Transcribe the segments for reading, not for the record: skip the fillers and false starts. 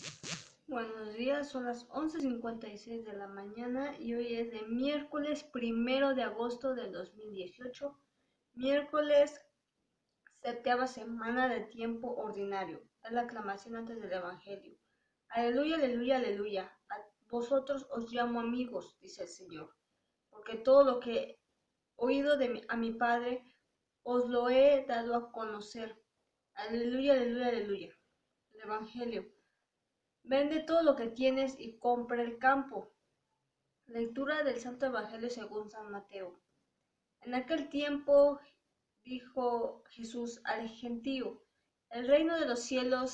Buenos días, son las 11:56 de la mañana y hoy es de miércoles 1 de agosto del 2018, miércoles 7ª semana de tiempo ordinario. Es la aclamación antes del Evangelio. Aleluya, aleluya, aleluya. A vosotros os llamo amigos, dice el Señor, porque todo lo que he oído a mi Padre os lo he dado a conocer. Aleluya, aleluya, aleluya. El Evangelio. Vende todo lo que tienes y compra el campo. Lectura del Santo Evangelio según San Mateo. En aquel tiempo dijo Jesús al gentío: el reino de los cielos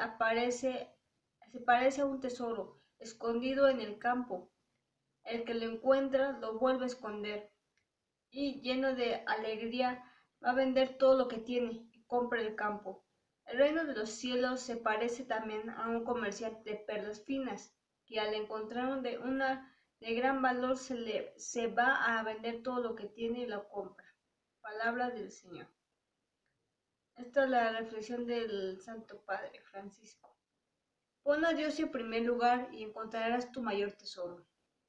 se parece a un tesoro escondido en el campo. El que lo encuentra lo vuelve a esconder y, lleno de alegría, va a vender todo lo que tiene y compra el campo. El reino de los cielos se parece también a un comerciante de perlas finas, que al encontrar una de gran valor se va a vender todo lo que tiene y lo compra. Palabra del Señor. Esta es la reflexión del Santo Padre Francisco. Pon a Dios en primer lugar y encontrarás tu mayor tesoro.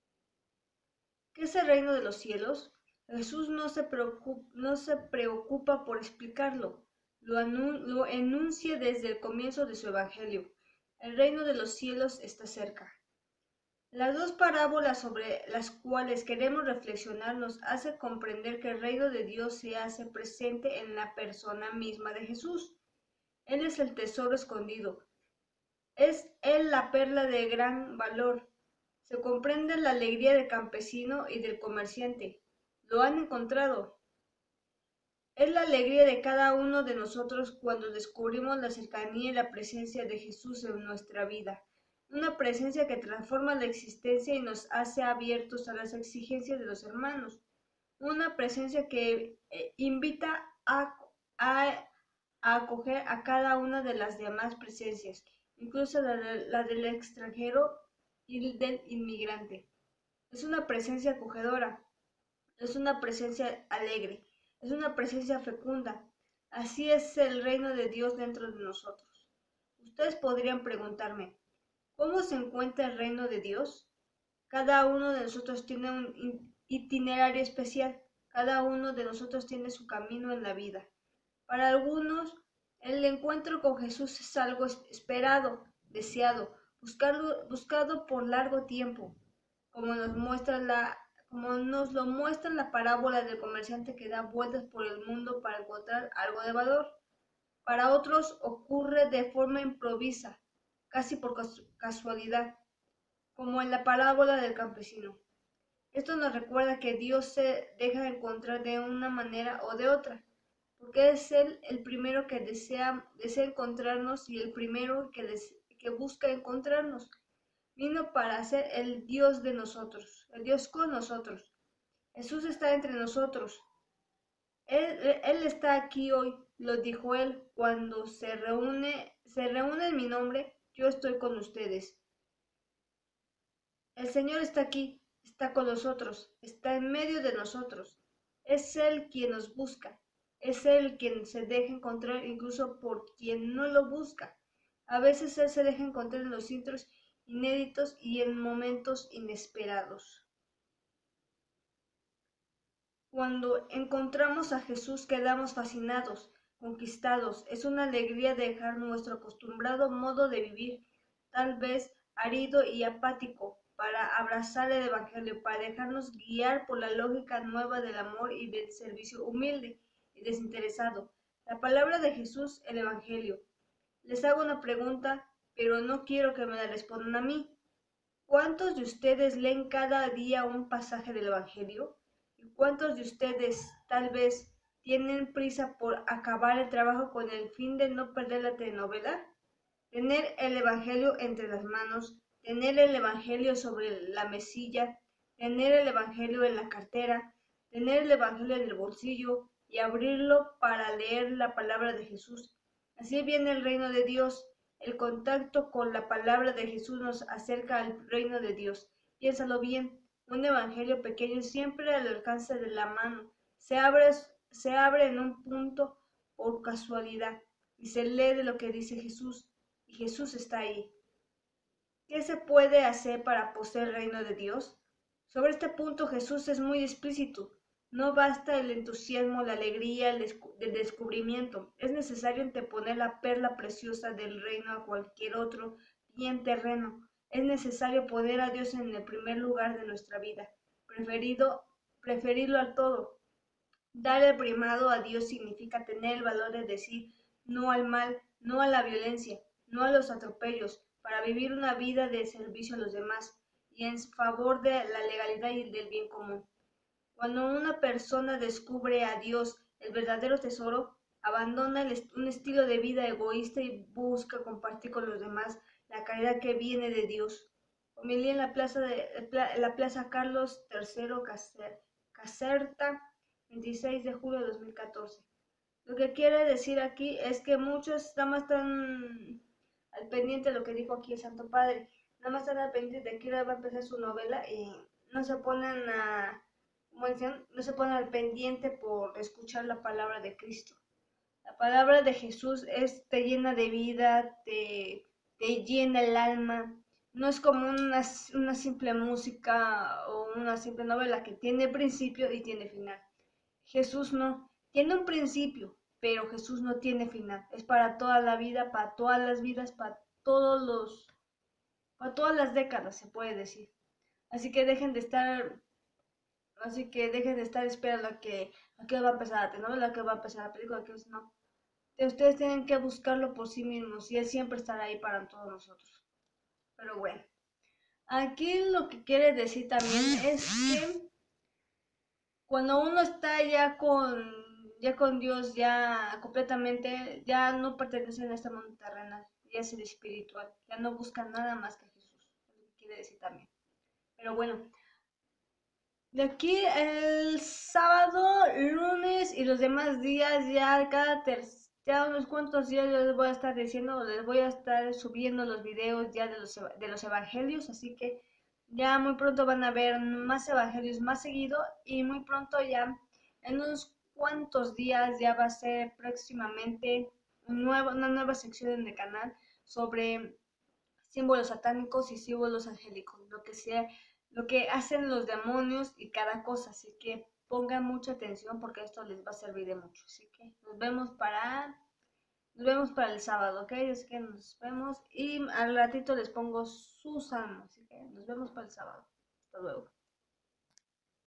¿Qué es el reino de los cielos? Jesús no se preocupa por explicarlo, lo enuncia desde el comienzo de su Evangelio. El reino de los cielos está cerca. Las dos parábolas sobre las cuales queremos reflexionar nos hacen comprender que el reino de Dios se hace presente en la persona misma de Jesús. Él es el tesoro escondido. Es Él la perla de gran valor. Se comprende la alegría del campesino y del comerciante. Lo han encontrado. Es la alegría de cada uno de nosotros cuando descubrimos la cercanía y la presencia de Jesús en nuestra vida. Una presencia que transforma la existencia y nos hace abiertos a las exigencias de los hermanos. Una presencia que invita a acoger a cada una de las demás presencias, incluso la del extranjero y del inmigrante. Es una presencia acogedora, es una presencia alegre, es una presencia fecunda. Así es el reino de Dios dentro de nosotros. Ustedes podrían preguntarme, ¿cómo se encuentra el reino de Dios? Cada uno de nosotros tiene un itinerario especial, cada uno de nosotros tiene su camino en la vida. Para algunos, el encuentro con Jesús es algo esperado, deseado, buscado por largo tiempo, como nos lo muestra la parábola del comerciante que da vueltas por el mundo para encontrar algo de valor. Para otros ocurre de forma improvisa, casi por casualidad, como en la parábola del campesino. Esto nos recuerda que Dios se deja encontrar de una manera o de otra, porque es Él el primero que desea encontrarnos y el primero que busca encontrarnos. Vino para ser el Dios de nosotros, el Dios con nosotros. Jesús está entre nosotros. Él está aquí hoy, lo dijo Él, cuando se reúne en mi nombre, yo estoy con ustedes. El Señor está aquí, está con nosotros, está en medio de nosotros. Es Él quien nos busca, es Él quien se deja encontrar incluso por quien no lo busca. A veces Él se deja encontrar en los sitios inéditos y en momentos inesperados. Cuando encontramos a Jesús quedamos fascinados, conquistados. Es una alegría dejar nuestro acostumbrado modo de vivir, tal vez árido y apático, para abrazar el Evangelio, para dejarnos guiar por la lógica nueva del amor y del servicio humilde y desinteresado. La palabra de Jesús, el Evangelio. Les hago una pregunta, pero no quiero que me la respondan a mí. ¿Cuántos de ustedes leen cada día un pasaje del Evangelio? ¿Y cuántos de ustedes tal vez tienen prisa por acabar el trabajo con el fin de no perder la telenovela? Tener el Evangelio entre las manos, tener el Evangelio sobre la mesilla, tener el Evangelio en la cartera, tener el Evangelio en el bolsillo y abrirlo para leer la palabra de Jesús. Así viene el reino de Dios. El contacto con la palabra de Jesús nos acerca al reino de Dios. Piénsalo bien, un evangelio pequeño siempre al alcance de la mano. Se abre en un punto por casualidad y se lee de lo que dice Jesús. Y Jesús está ahí. ¿Qué se puede hacer para poseer el reino de Dios? Sobre este punto Jesús es muy explícito. No basta el entusiasmo, la alegría, del descubrimiento. Es necesario anteponer la perla preciosa del reino a cualquier otro bien terreno. Es necesario poner a Dios en el primer lugar de nuestra vida, preferirlo a todo. Dar el primado a Dios significa tener el valor de decir no al mal, no a la violencia, no a los atropellos, para vivir una vida de servicio a los demás y en favor de la legalidad y del bien común. Cuando una persona descubre a Dios, el verdadero tesoro, abandona un estilo de vida egoísta y busca compartir con los demás la caridad que viene de Dios. Homilía en la plaza Carlos III Caserta, 26 de julio de 2014. Lo que quiere decir aquí es que muchos nada más están al pendiente de lo que dijo aquí el Santo Padre, nada más están al pendiente de que va a empezar su novela y no se ponen como dicen, no se ponen al pendiente por escuchar la palabra de Cristo. La palabra de Jesús te llena de vida, te llena el alma. No es como una simple música o una simple novela que tiene principio y tiene final. Jesús no, tiene un principio, pero Jesús no tiene final. Es para toda la vida, para todas las vidas, para todas las décadas, se puede decir. Así que dejen de estar, así que dejen de estar esperando a que va a empezar la telenovela, a que va a empezar la película, a que no. Ustedes tienen que buscarlo por sí mismos y Él siempre estará ahí para todos nosotros. Pero bueno, aquí lo que quiere decir también es que cuando uno está ya con Dios, ya completamente, ya no pertenece a este mundo terrenal, ya es el espiritual, ya no busca nada más que Jesús, es lo que quiere decir también. Pero bueno, de aquí el sábado, lunes y los demás días, ya unos cuantos días yo les voy a estar diciendo, les voy a estar subiendo los videos ya de los evangelios, así que ya muy pronto van a ver más evangelios más seguido y muy pronto ya en unos cuantos días ya va a ser próximamente una nueva sección en el canal sobre símbolos satánicos y símbolos angélicos, lo que hacen los demonios y cada cosa, así que pongan mucha atención porque esto les va a servir de mucho, así que nos vemos para el sábado, ¿ok? Así que nos vemos y al ratito les pongo su salmo, así que nos vemos para el sábado. Hasta luego.